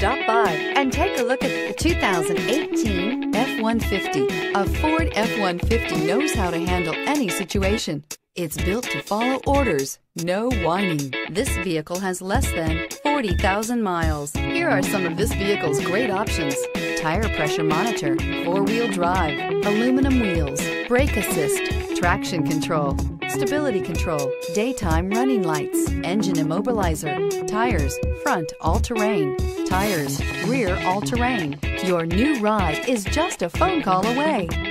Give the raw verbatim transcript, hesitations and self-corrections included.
Stop by and take a look at the two thousand eighteen F one fifty. A Ford F one fifty knows how to handle any situation. It's built to follow orders, no whining. This vehicle has less than forty thousand miles. Here are some of this vehicle's great options: tire pressure monitor, four-wheel drive, aluminum wheels, brake assist, traction control, stability control, daytime running lights, engine immobilizer, tires, front all-terrain, tires, rear all-terrain. Your new ride is just a phone call away.